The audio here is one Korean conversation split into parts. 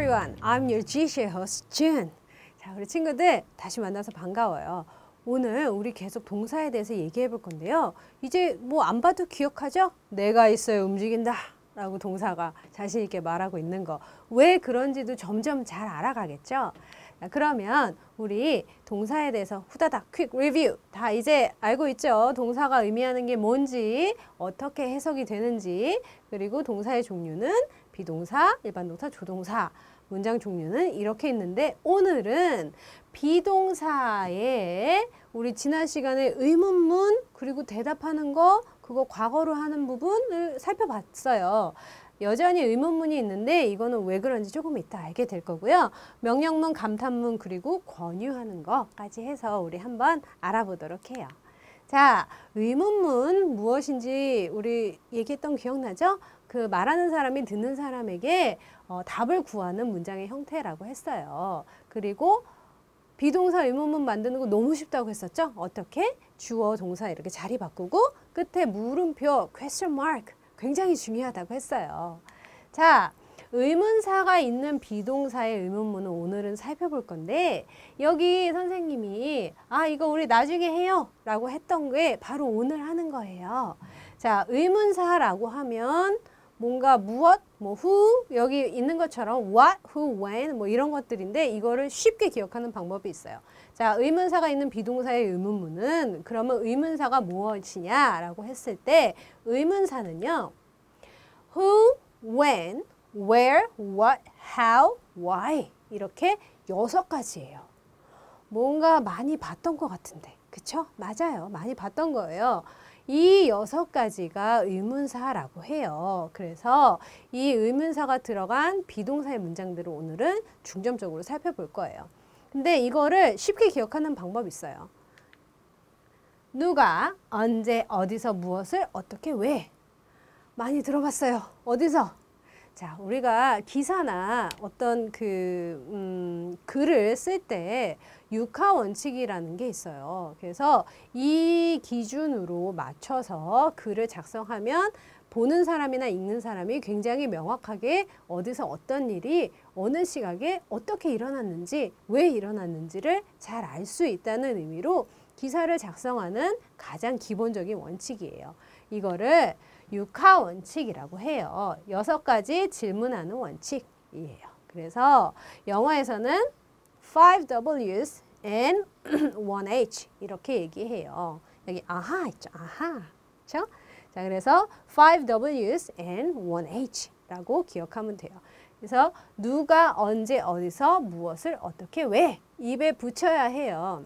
everyone. I'm your GC host, June. 자, 우리 친구들 다시 만나서 반가워요. 오늘 우리 계속 동사에 대해서 얘기해 볼 건데요. 이제 뭐 안 봐도 기억하죠? 내가 있어야 움직인다 라고 동사가 자신 있게 말하고 있는 거. 왜 그런지도 점점 잘 알아가겠죠? 자, 그러면 우리 동사에 대해서 후다닥 퀵 리뷰 다 이제 알고 있죠? 동사가 의미하는 게 뭔지, 어떻게 해석이 되는지, 그리고 동사의 종류는 비동사, 일반 동사, 조동사, 문장 종류는 이렇게 있는데 오늘은 비동사에 우리 지난 시간에 의문문 그리고 대답하는 거 그거 과거로 하는 부분을 살펴봤어요. 여전히 의문문이 있는데 이거는 왜 그런지 조금 이따 알게 될 거고요. 명령문, 감탄문 그리고 권유하는 거까지 해서 우리 한번 알아보도록 해요. 자, 의문문 무엇인지 우리 얘기했던 기억나죠? 그 말하는 사람이 듣는 사람에게 답을 구하는 문장의 형태라고 했어요. 그리고 비동사 의문문 만드는 거 너무 쉽다고 했었죠? 어떻게? 주어, 동사 이렇게 자리 바꾸고 끝에 물음표, question mark 굉장히 중요하다고 했어요. 자, 의문사가 있는 비동사의 의문문은 오늘은 살펴볼 건데 여기 선생님이 이거 우리 나중에 해요 라고 했던 게 바로 오늘 하는 거예요. 자, 의문사라고 하면 뭔가 무엇, 뭐 who 여기 있는 것처럼 what, who, when 뭐 이런 것들인데 이거를 쉽게 기억하는 방법이 있어요. 자, 의문사가 있는 비동사의 의문문은 그러면 의문사가 무엇이냐라고 했을 때 의문사는요. who, when, where, what, how, why 이렇게 6가지예요. 뭔가 많이 봤던 것 같은데 그쵸? 맞아요. 많이 봤던 거예요. 이 6가지가 의문사라고 해요. 그래서 이 의문사가 들어간 비동사의 문장들을 오늘은 중점적으로 살펴볼 거예요. 근데 이거를 쉽게 기억하는 방법이 있어요. 누가, 언제, 어디서, 무엇을, 어떻게, 왜. 많이 들어봤어요. 어디서? 자, 우리가 기사나 어떤 글을 쓸 때 육하 원칙이라는 게 있어요. 그래서 이 기준으로 맞춰서 글을 작성하면 보는 사람이나 읽는 사람이 굉장히 명확하게 어디서 어떤 일이 어느 시각에 어떻게 일어났는지 왜 일어났는지를 잘 알 수 있다는 의미로 기사를 작성하는 가장 기본적인 원칙이에요. 이거를 육하 원칙이라고 해요. 6가지 질문하는 원칙이에요. 그래서 영어에서는 5W's and 1H 이렇게 얘기해요. 여기 아하 있죠. 아하. 그렇죠? 자, 그래서 5W's and 1H라고 기억하면 돼요. 그래서 누가, 언제, 어디서, 무엇을, 어떻게, 왜 입에 붙여야 해요.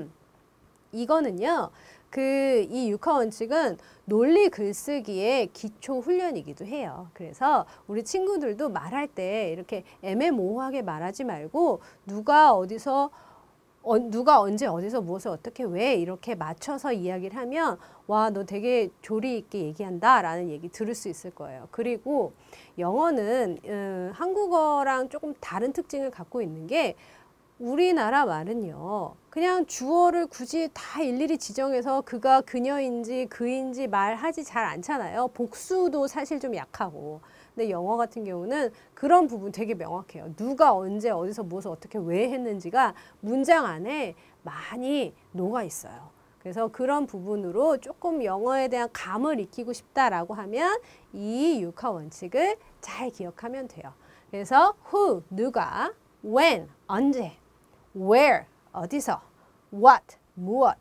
이거는요. 이 육하 원칙은 논리 글쓰기의 기초 훈련이기도 해요. 그래서 우리 친구들도 말할 때 이렇게 애매모호하게 말하지 말고 누가 어디서 누가 언제 어디서 무엇을 어떻게 왜 이렇게 맞춰서 이야기를 하면 와, 너 되게 조리 있게 얘기한다 라는 얘기 들을 수 있을 거예요. 그리고 영어는 한국어랑 조금 다른 특징을 갖고 있는 게 우리나라 말은요. 그냥 주어를 굳이 다 일일이 지정해서 그가 그녀인지 그인지 말하지 잘 않잖아요. 복수도 사실 좀 약하고. 근데 영어 같은 경우는 그런 부분 되게 명확해요. 누가 언제 어디서 무엇을 어떻게 왜 했는지가 문장 안에 많이 녹아 있어요. 그래서 그런 부분으로 조금 영어에 대한 감을 익히고 싶다라고 하면 이 육하 원칙을 잘 기억하면 돼요. 그래서 who, 누가, when, 언제, where, 어디서, what, 무엇,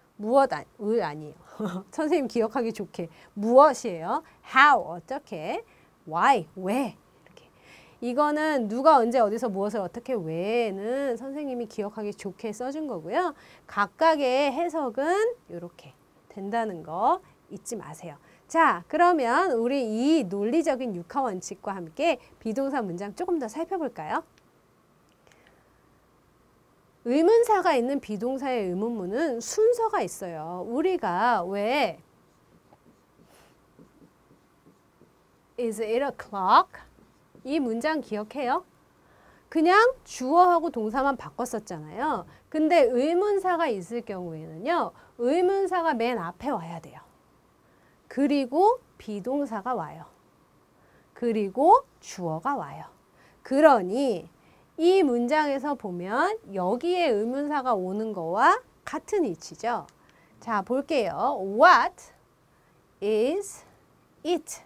을 아니에요. 선생님 기억하기 좋게 무엇이에요. how, 어떻게, why, 왜 이렇게. 이거는 누가 언제 어디서 무엇을 어떻게 왜는 선생님이 기억하기 좋게 써준 거고요. 각각의 해석은 이렇게 된다는 거 잊지 마세요. 자, 그러면 우리 이 논리적인 육하 원칙과 함께 비동사 문장 조금 더 살펴볼까요? 의문사가 있는 비동사의 의문문은 순서가 있어요. 우리가 왜 Is it o'clock? 이 문장 기억해요? 그냥 주어하고 동사만 바꿨었잖아요. 근데 의문사가 있을 경우에는요. 의문사가 맨 앞에 와야 돼요. 그리고 비동사가 와요. 그리고 주어가 와요. 그러니 이 문장에서 보면 여기에 의문사가 오는 거와 같은 위치죠. 자, 볼게요. What is it?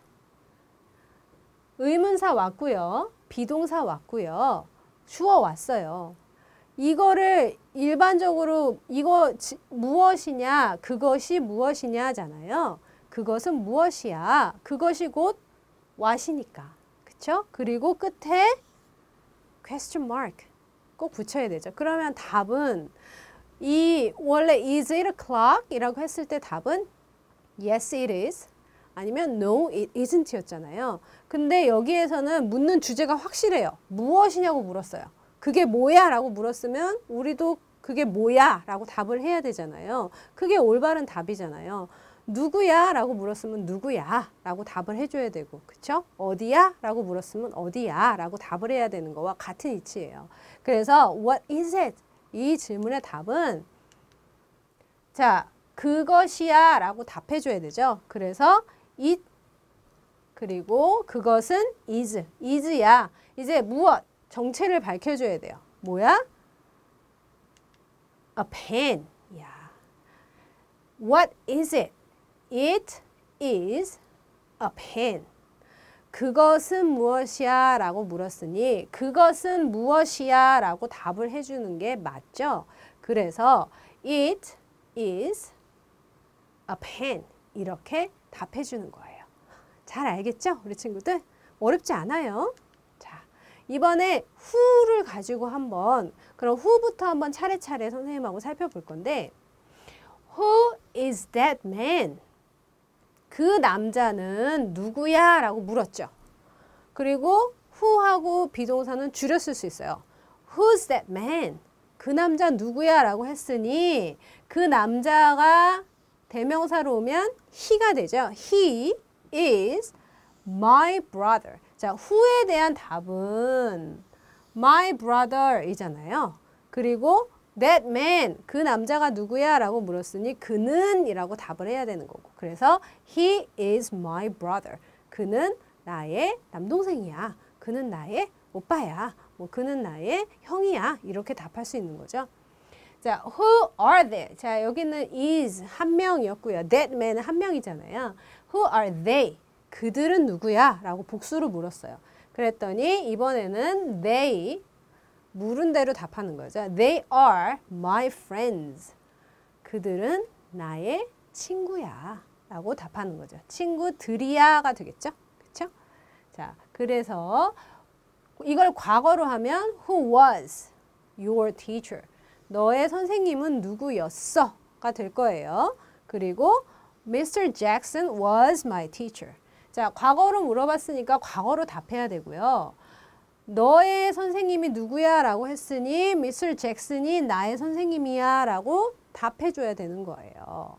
의문사 왔고요. 비동사 왔고요. 주어 왔어요. 이거를 일반적으로 이거 무엇이냐, 그것이 무엇이냐 하잖아요. 그것은 무엇이야? 그것이 곧 what이니까. 그쵸? 그리고 끝에 question mark 꼭 붙여야 되죠. 그러면 답은 이 원래 is it o'clock? 이라고 했을 때 답은 yes it is 아니면 no it isn't 였잖아요. 근데 여기에서는 묻는 주제가 확실해요. 무엇이냐고 물었어요. 그게 뭐야? 라고 물었으면 우리도 그게 뭐야? 라고 답을 해야 되잖아요. 그게 올바른 답이잖아요. 누구야? 라고 물었으면 누구야? 라고 답을 해줘야 되고, 그쵸? 어디야? 라고 물었으면 어디야? 라고 답을 해야 되는 거와 같은 이치예요. 그래서 what is it? 이 질문의 답은 자, 그것이야 라고 답해줘야 되죠. 그래서 it 그리고 그것은 is야. 이제 무엇? 정체를 밝혀줘야 돼요. 뭐야? A pen. 야. What is it? It is a pen. 그것은 무엇이야? 라고 물었으니 그것은 무엇이야? 라고 답을 해주는 게 맞죠? 그래서 it is a pen. 이렇게 답해주는 거예요. 잘 알겠죠? 우리 친구들? 어렵지 않아요. 자, 이번에 who를 가지고 한번 그럼 who부터 한번 차례차례 선생님하고 살펴볼 건데 Who is that man? 그 남자는 누구야? 라고 물었죠. 그리고 who하고 비동사는 줄였을 수 있어요. Who's that man? 그 남자 누구야? 라고 했으니 그 남자가 대명사로 오면 he가 되죠. He is my brother. 자, who에 대한 답은 my brother 이잖아요. 그리고 that man, 그 남자가 누구야? 라고 물었으니 그는 이라고 답을 해야 되는 거고. 그래서 he is my brother. 그는 나의 남동생이야. 그는 나의 오빠야. 뭐 그는 나의 형이야. 이렇게 답할 수 있는 거죠. 자, who are they? 자, 여기는 is 한 명이었고요. that man은 한 명이잖아요. Who are they? 그들은 누구야? 라고 복수로 물었어요. 그랬더니 이번에는 they 물은 대로 답하는 거죠. They are my friends. 그들은 나의 친구야. 라고 답하는 거죠. 친구들이야가 되겠죠? 그렇죠? 자, 그래서 이걸 과거로 하면 Who was your teacher? 너의 선생님은 누구였어? 가 될 거예요. 그리고 Mr. Jackson was my teacher. 자, 과거로 물어봤으니까 과거로 답해야 되고요. 너의 선생님이 누구야? 라고 했으니 Mr. 잭슨이 나의 선생님이야 라고 답해줘야 되는 거예요.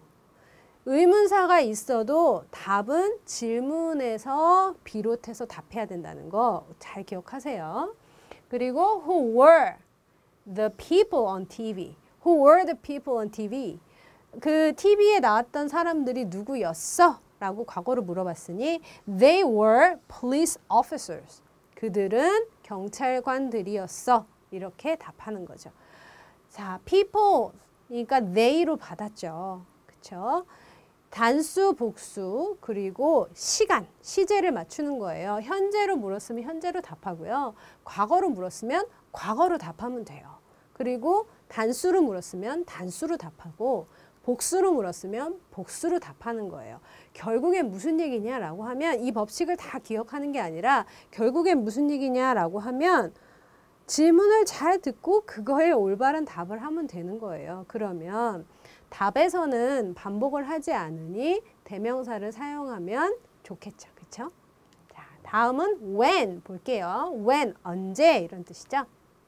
의문사가 있어도 답은 질문에서 비롯해서 답해야 된다는 거 잘 기억하세요. 그리고 Who were the people on TV? Who were the people on TV? 그 TV에 나왔던 사람들이 누구였어? 라고 과거로 물어봤으니 They were police officers. 그들은 경찰관들이었어. 이렇게 답하는 거죠. 자, people, 그러니까 they로 받았죠. 그쵸? 단수, 복수, 그리고 시간, 시제를 맞추는 거예요. 현재로 물었으면 현재로 답하고요. 과거로 물었으면 과거로 답하면 돼요. 그리고 단수로 물었으면 단수로 답하고 복수로 물었으면 복수로 답하는 거예요. 결국엔 무슨 얘기냐라고 하면 이 법칙을 다 기억하는 게 아니라 결국엔 무슨 얘기냐라고 하면 질문을 잘 듣고 그거에 올바른 답을 하면 되는 거예요. 그러면 답에서는 반복을 하지 않으니 대명사를 사용하면 좋겠죠. 그렇죠? 자, 다음은 when 볼게요. when 언제 이런 뜻이죠.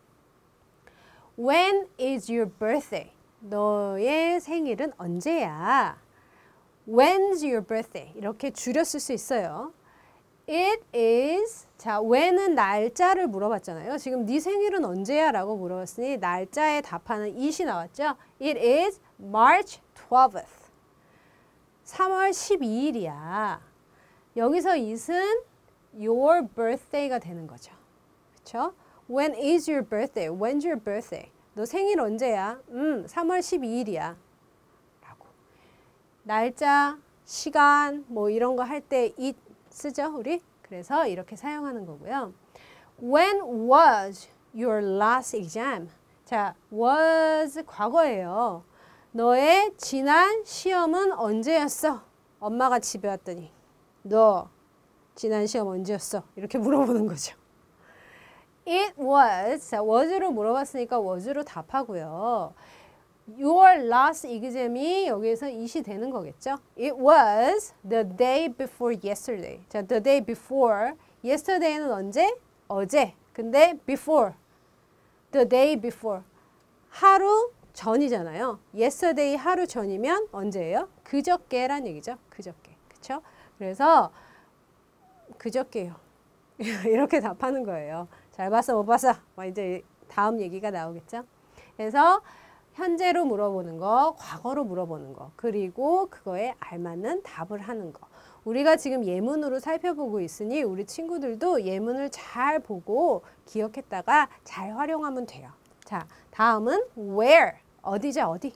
When is your birthday? 너의 생일은 언제야? When's your birthday? 이렇게 줄였을 수 있어요. It is, 자, when은 날짜를 물어봤잖아요. 지금 네 생일은 언제야? 라고 물어봤으니 날짜에 답하는 it이 나왔죠. It is March 12th. 3월 12일이야. 여기서 it은 your birthday가 되는 거죠. 그렇죠? When is your birthday? When's your birthday? 너 생일 언제야? 3월 12일이야. 라고. 날짜, 시간 뭐 이런 거 할 때 it 쓰죠, 우리? 그래서 이렇게 사용하는 거고요. When was your last exam? 자, was 과거예요. 너의 지난 시험은 언제였어? 엄마가 집에 왔더니 너 지난 시험 언제였어? 이렇게 물어보는 거죠. It was, 자, was로 물어봤으니까 was로 답하고요. Your last exam이 여기에서 it이 되는 거겠죠. It was the day before yesterday. 자, the day before. yesterday는 언제? 어제. 근데 before. the day before. 하루 전이잖아요. yesterday 하루 전이면 언제예요? 그저께란 얘기죠. 그저께. 그쵸? 그래서 그저께요. 이렇게 답하는 거예요. 잘 봤어, 못 봤어? 이제 다음 얘기가 나오겠죠. 그래서 현재로 물어보는 거, 과거로 물어보는 거, 그리고 그거에 알맞는 답을 하는 거. 우리가 지금 예문으로 살펴보고 있으니 우리 친구들도 예문을 잘 보고 기억했다가 잘 활용하면 돼요. 자, 다음은 where. 어디죠, 어디?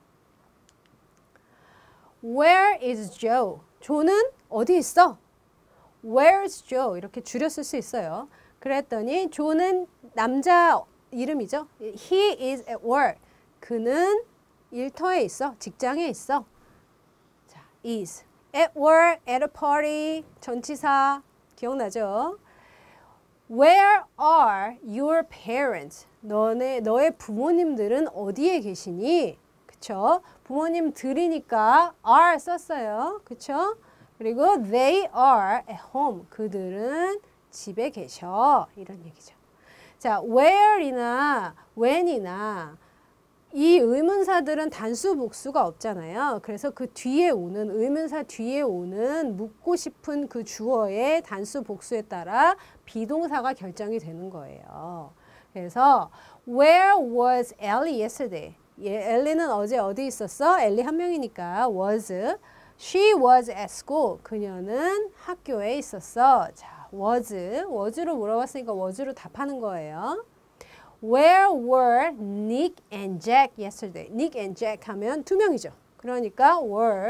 Where is Joe? 조는 어디 있어? Where's Joe? 이렇게 줄였을 수 있어요. 그랬더니 조는 남자 이름이죠. He is at work. 그는 일터에 있어. 직장에 있어. 자, is. At work, at a party. 전치사. 기억나죠? Where are your parents? 너의 부모님들은 어디에 계시니? 그쵸? 부모님들이니까 are 썼어요. 그쵸? 그리고 they are at home. 그들은 집에 계셔. 이런 얘기죠. 자, where이나 when이나 이 의문사들은 단수 복수가 없잖아요. 그래서 그 뒤에 오는 의문사 뒤에 오는 묻고 싶은 그 주어의 단수 복수에 따라 비동사가 결정이 되는 거예요. 그래서 Where was Ellie yesterday? 엘리는 어제 어디 있었어? 엘리 한 명이니까 was. She was at school. 그녀는 학교에 있었어. 자, was로 물어봤으니까 was로 답하는 거예요. Where were Nick and Jack yesterday? Nick and Jack 하면 두 명이죠. 그러니까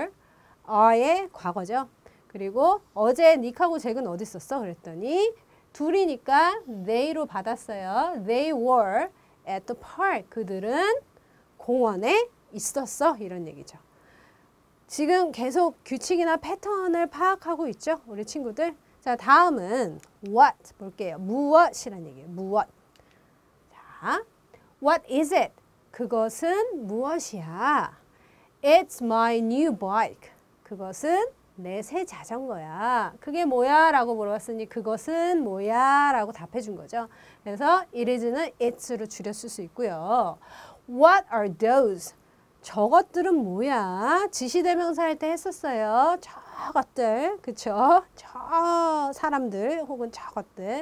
are의 과거죠. 그리고 어제 닉하고 잭은 어디 있었어? 그랬더니 둘이니까 they로 받았어요. They were at the park. 그들은 공원에 있었어. 이런 얘기죠. 지금 계속 규칙이나 패턴을 파악하고 있죠? 우리 친구들. 자, 다음은 what 볼게요. 무엇이란 얘기예요. 무엇. 자, what is it? 그것은 무엇이야? It's my new bike. 그것은 내 새 자전거야. 그게 뭐야? 라고 물어봤으니 그것은 뭐야? 라고 답해 준 거죠. 그래서 it is는 it's로 줄였을 수 있고요. What are those? 저것들은 뭐야? 지시대명사 할 때 했었어요. 저것들, 그쵸? 저 사람들 혹은 저것들.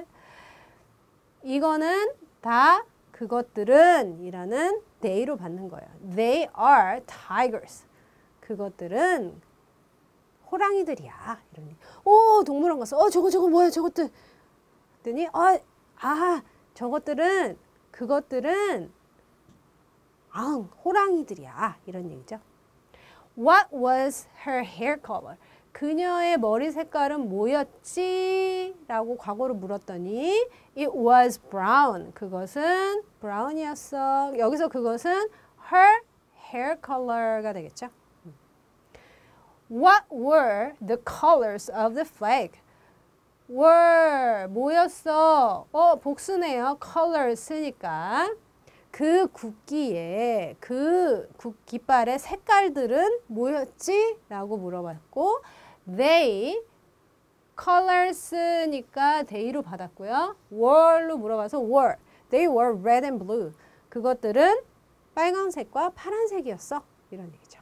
이거는 다 그것들은 이라는 they로 받는 거예요. They are tigers. 그것들은 호랑이들이야. 이러니, 오, 동물원 가서, 저거 뭐야, 저것들. 그랬더니, 그것들은 호랑이들이야. 이런 얘기죠. What was her hair color? 그녀의 머리 색깔은 뭐였지? 라고 과거로 물었더니 It was brown. 그것은 brown이었어. 여기서 그것은 her hair color가 되겠죠. What were the colors of the flag? were 뭐였어? 복수네요. color 쓰니까. 그 국기의 그 깃발의 색깔들은 뭐였지? 라고 물어봤고 they color 쓰니까 they로 받았고요. were로 물어봐서 were. They were red and blue. 그것들은 빨간색과 파란색이었어. 이런 얘기죠.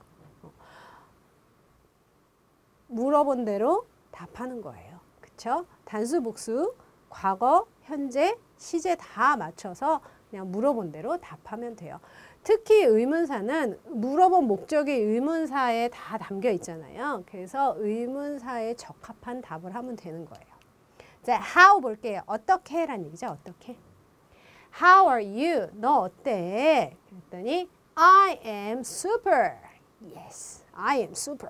물어본 대로 답하는 거예요. 그쵸? 단수, 복수, 과거, 현재, 시제 다 맞춰서 그냥 물어본 대로 답하면 돼요. 특히 의문사는 물어본 목적이 의문사에 다 담겨 있잖아요. 그래서 의문사에 적합한 답을 하면 되는 거예요. 자, how 볼게요. 어떻게 라는 얘기죠. 어떻게. How are you? 너 어때? 그랬더니 I am super. Yes, I am super.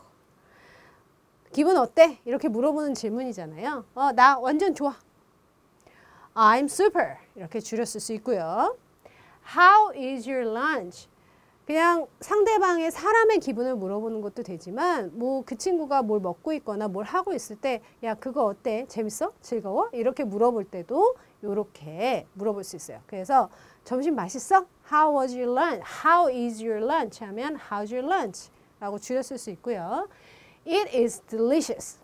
기분 어때? 이렇게 물어보는 질문이잖아요. 나 완전 좋아. I'm super. 이렇게 줄였을 수 있고요. How is your lunch? 그냥 상대방의 사람의 기분을 물어보는 것도 되지만 뭐 그 친구가 뭘 먹고 있거나 뭘 하고 있을 때 야 그거 어때? 재밌어? 즐거워? 이렇게 물어볼 때도 이렇게 물어볼 수 있어요. 그래서 점심 맛있어? How was your lunch? How is your lunch? 하면 How's your lunch? 라고 줄였을 수 있고요. It is delicious.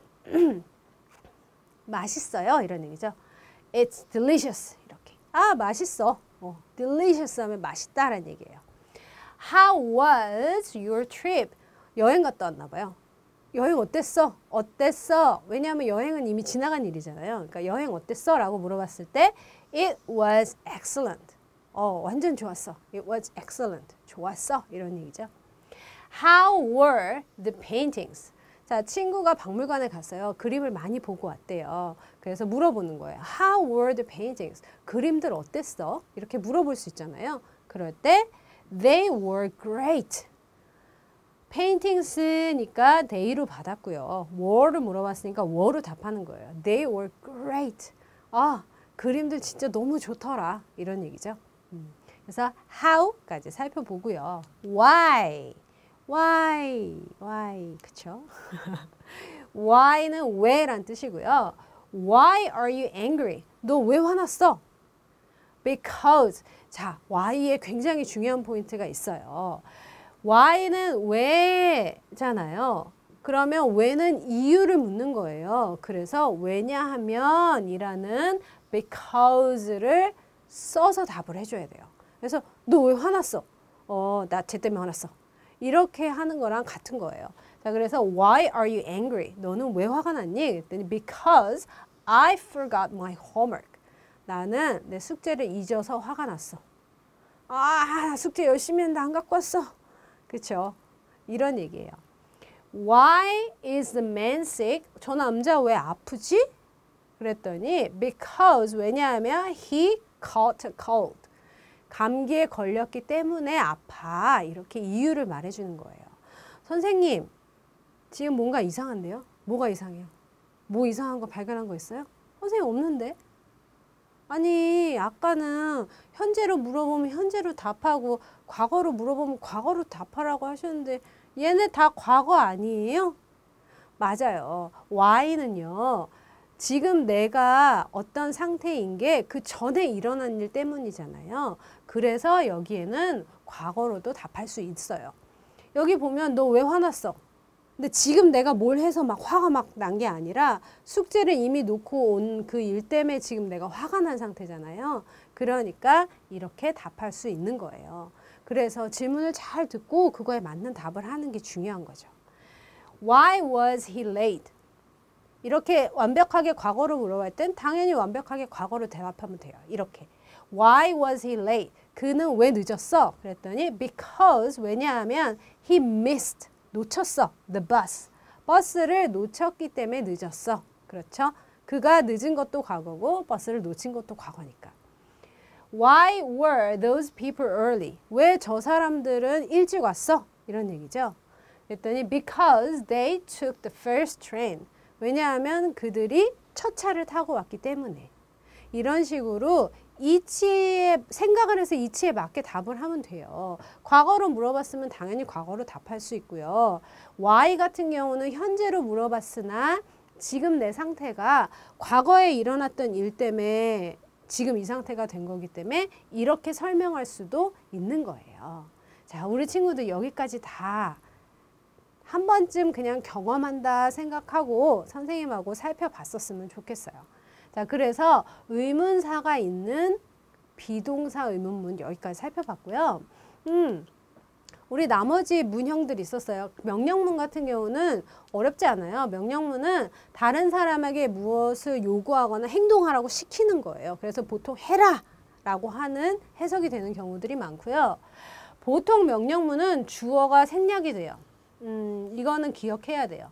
맛있어요. 이런 얘기죠. It's delicious. 이렇게. 아 맛있어. delicious 하면 맛있다라는 얘기예요. How was your trip? 여행 갔다 왔나 봐요. 여행 어땠어? 어땠어? 왜냐하면 여행은 이미 지나간 일이잖아요. 그러니까 여행 어땠어? 라고 물어봤을 때 It was excellent. 완전 좋았어. It was excellent. 좋았어. 이런 얘기죠. How were the paintings? 자, 친구가 박물관에 갔어요. 그림을 많이 보고 왔대요. 그래서 물어보는 거예요. How were the paintings? 그림들 어땠어? 이렇게 물어볼 수 있잖아요. 그럴 때 They were great. paintings니까 they로 받았고요. were를 물어봤으니까 were로 답하는 거예요. They were great. 그림들 진짜 너무 좋더라. 이런 얘기죠. 그래서 how까지 살펴보고요. why. 그쵸? why는 왜란 뜻이고요. Why are you angry? 너 왜 화났어? Because. 자, why에 굉장히 중요한 포인트가 있어요. why는 왜잖아요. 그러면 왜는 이유를 묻는 거예요. 그래서 왜냐하면 이라는 because를 써서 답을 해줘야 돼요. 그래서 너 왜 화났어? 나 쟤 때문에 화났어. 이렇게 하는 거랑 같은 거예요. 자, 그래서 why are you angry? 너는 왜 화가 났니? 그랬더니 because I forgot my homework. 나는 내 숙제를 잊어서 화가 났어. 숙제 열심히 했는데 안 갖고 왔어. 그렇죠? 이런 얘기예요. Why is the man sick? 저 남자 왜 아프지? 그랬더니 because 왜냐하면 he caught a cold. 감기에 걸렸기 때문에 아파. 이렇게 이유를 말해주는 거예요. 선생님, 지금 뭔가 이상한데요? 뭐가 이상해요? 뭐 이상한 거 발견한 거 있어요? 선생님 없는데? 아니 아까는 현재로 물어보면 현재로 답하고 과거로 물어보면 과거로 답하라고 하셨는데 얘네 다 과거 아니에요? 맞아요. Y는요. 지금 내가 어떤 상태인 게 그 전에 일어난 일 때문이잖아요. 그래서 여기에는 과거로도 답할 수 있어요. 여기 보면 너 왜 화났어? 근데 지금 내가 뭘 해서 막 화가 막 난 게 아니라 숙제를 이미 놓고 온 그 일 때문에 지금 내가 화가 난 상태잖아요. 그러니까 이렇게 답할 수 있는 거예요. 그래서 질문을 잘 듣고 그거에 맞는 답을 하는 게 중요한 거죠. Why was he late? 이렇게 완벽하게 과거로 물어볼 땐 당연히 완벽하게 과거로 대답하면 돼요. 이렇게. Why was he late? 그는 왜 늦었어? 그랬더니 because 왜냐하면 he missed. 놓쳤어. The bus. 버스를 놓쳤기 때문에 늦었어. 그렇죠? 그가 늦은 것도 과거고 버스를 놓친 것도 과거니까. Why were those people early? 왜 저 사람들은 일찍 왔어? 이런 얘기죠. 그랬더니 because they took the first train. 왜냐하면 그들이 첫 차를 타고 왔기 때문에. 이런 식으로 이치에 생각을 해서 이치에 맞게 답을 하면 돼요. 과거로 물어봤으면 당연히 과거로 답할 수 있고요. Y 같은 경우는 현재로 물어봤으나 지금 내 상태가 과거에 일어났던 일 때문에 지금 이 상태가 된 거기 때문에 이렇게 설명할 수도 있는 거예요. 자, 우리 친구들 여기까지 다 한 번쯤 그냥 경험한다 생각하고 선생님하고 살펴봤었으면 좋겠어요. 자, 그래서 의문사가 있는 비동사 의문문 여기까지 살펴봤고요. 우리 나머지 문형들이 있었어요. 명령문 같은 경우는 어렵지 않아요. 명령문은 다른 사람에게 무엇을 요구하거나 행동하라고 시키는 거예요. 그래서 보통 해라 라고 하는 해석이 되는 경우들이 많고요. 보통 명령문은 주어가 생략이 돼요. 이거는 기억해야 돼요.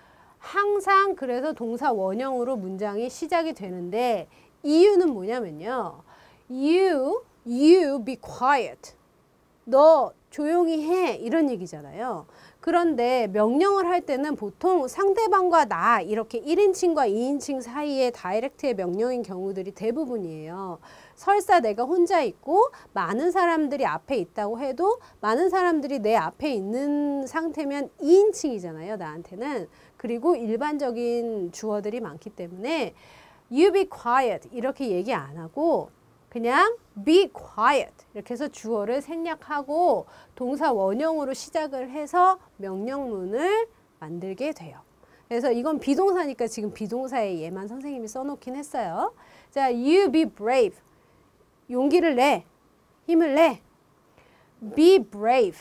항상 그래서 동사 원형으로 문장이 시작이 되는데 이유는 뭐냐면요. you be quiet. 너 조용히 해. 이런 얘기잖아요. 그런데 명령을 할 때는 보통 상대방과 나 이렇게 1인칭과 2인칭 사이의 다이렉트의 명령인 경우들이 대부분이에요. 설사 내가 혼자 있고 많은 사람들이 앞에 있다고 해도 많은 사람들이 내 앞에 있는 상태면 2인칭이잖아요. 나한테는. 그리고 일반적인 주어들이 많기 때문에 you be quiet 이렇게 얘기 안 하고 그냥 be quiet 이렇게 해서 주어를 생략하고 동사 원형으로 시작을 해서 명령문을 만들게 돼요. 그래서 이건 비동사니까 지금 비동사의 예만 선생님이 써놓긴 했어요. 자, you be brave. 용기를 내. 힘을 내. be brave.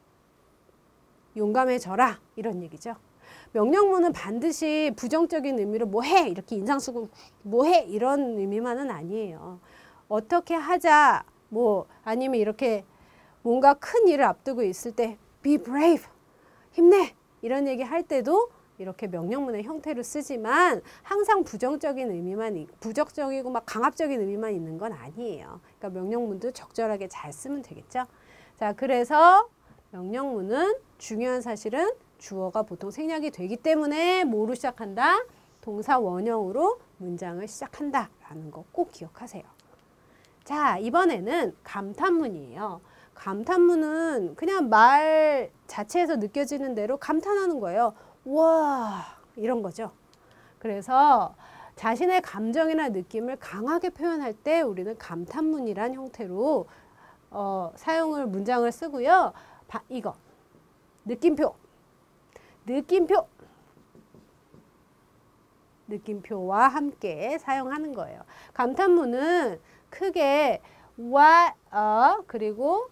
용감해져라. 이런 얘기죠. 명령문은 반드시 부정적인 의미로 뭐 해 이렇게 인상 쓰고 뭐 해 이런 의미만은 아니에요. 어떻게 하자 뭐 아니면 이렇게 뭔가 큰 일을 앞두고 있을 때 be brave 힘내 이런 얘기 할 때도 이렇게 명령문의 형태로 쓰지만 항상 부정적인 의미만 부정적이고 막 강압적인 의미만 있는 건 아니에요. 그러니까 명령문도 적절하게 잘 쓰면 되겠죠. 자, 그래서 명령문은 중요한 사실은 주어가 보통 생략이 되기 때문에 뭐로 시작한다? 동사 원형으로 문장을 시작한다 라는 거 꼭 기억하세요. 자, 이번에는 감탄문이에요. 감탄문은 그냥 말 자체에서 느껴지는 대로 감탄하는 거예요. 와, 이런 거죠. 그래서 자신의 감정이나 느낌을 강하게 표현할 때 우리는 감탄문이란 형태로 문장을 쓰고요. 이거 느낌표와 함께 사용하는 거예요. 감탄문은 크게 what, 그리고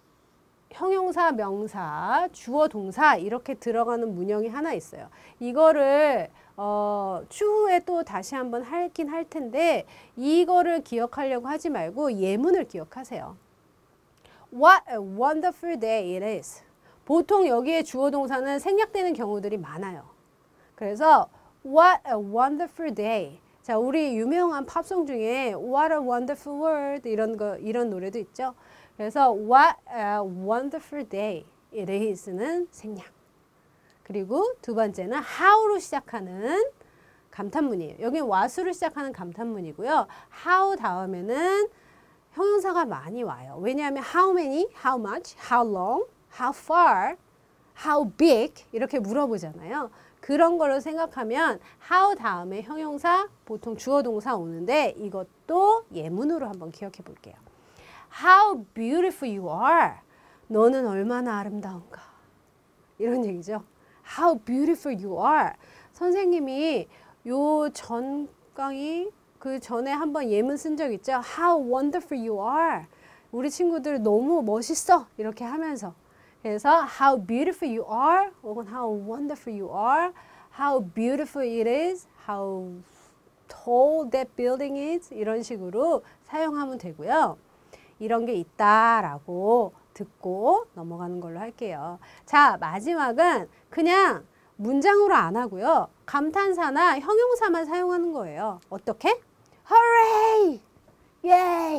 형용사, 명사, 주어, 동사 이렇게 들어가는 문형이 하나 있어요. 이거를 추후에 또 다시 한번 하긴 할 텐데 이거를 기억하려고 하지 말고 예문을 기억하세요. What a wonderful day it is. 보통 여기에 주어 동사는 생략되는 경우들이 많아요. 그래서 What a wonderful day. 자, 우리 유명한 팝송 중에 What a wonderful world 이런 노래도 있죠. 그래서 What a wonderful day it is는 생략. 그리고 두 번째는 how로 시작하는 감탄문이에요. 여기는 what으로 시작하는 감탄문이고요. how 다음에는 형용사가 많이 와요. 왜냐하면 how many, how much, how long, how far, how big 이렇게 물어보잖아요. 그런 걸로 생각하면 how 다음에 형용사 보통 주어 동사 오는데 이것도 예문으로 한번 기억해 볼게요. How beautiful you are. 너는 얼마나 아름다운가. 이런 얘기죠. How beautiful you are. 선생님이 요 전 강의 그 전에 한번 예문 쓴 적 있죠. How wonderful you are. 우리 친구들 너무 멋있어. 이렇게 하면서. 그래서 how beautiful you are 혹은 how wonderful you are, how beautiful it is, how tall that building is 이런 식으로 사용하면 되고요. 이런 게 있다라고 듣고 넘어가는 걸로 할게요. 자, 마지막은 그냥 문장으로 안 하고요. 감탄사나 형용사만 사용하는 거예요. 어떻게? Hooray! Yay!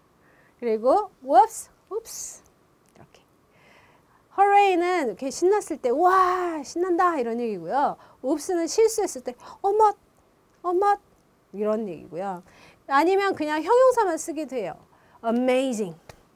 그리고 whoops, oops. 이렇게. Hooray는 이렇게 신났을 때 와, 신난다 이런 얘기고요. oops는 실수했을 때 어머, 이런 얘기고요. 아니면 그냥 형용사만 쓰기도 해요. Amazing,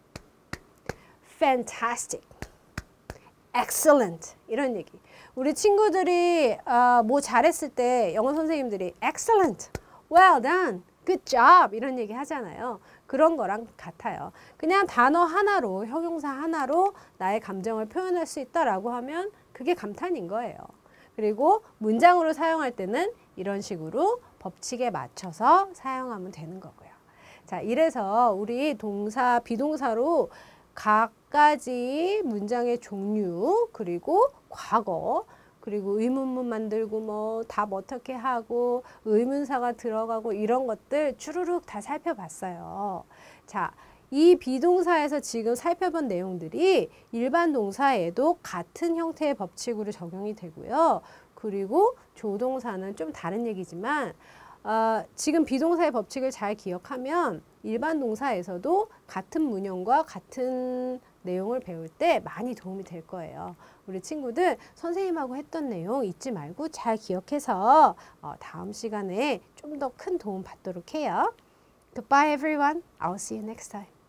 fantastic, excellent 이런 얘기. 우리 친구들이 뭐 잘했을 때 영어 선생님들이 excellent, well done, good job 이런 얘기 하잖아요. 그런 거랑 같아요. 그냥 단어 하나로 형용사 하나로 나의 감정을 표현할 수 있다라고 하면 그게 감탄인 거예요. 그리고 문장으로 사용할 때는 이런 식으로 법칙에 맞춰서 사용하면 되는 거고요. 자, 이래서 우리 동사, 비동사로 각가지 문장의 종류, 그리고 과거, 그리고 의문문 만들고 뭐 답 어떻게 하고 의문사가 들어가고 이런 것들 주르륵 다 살펴봤어요. 자, 이 비동사에서 지금 살펴본 내용들이 일반 동사에도 같은 형태의 법칙으로 적용이 되고요. 그리고 조동사는 좀 다른 얘기지만 지금 비동사의 법칙을 잘 기억하면 일반 동사에서도 같은 문형과 같은 내용을 배울 때 많이 도움이 될 거예요. 우리 친구들 선생님하고 했던 내용 잊지 말고 잘 기억해서 다음 시간에 좀 더 큰 도움 받도록 해요. Goodbye everyone. I'll see you next time.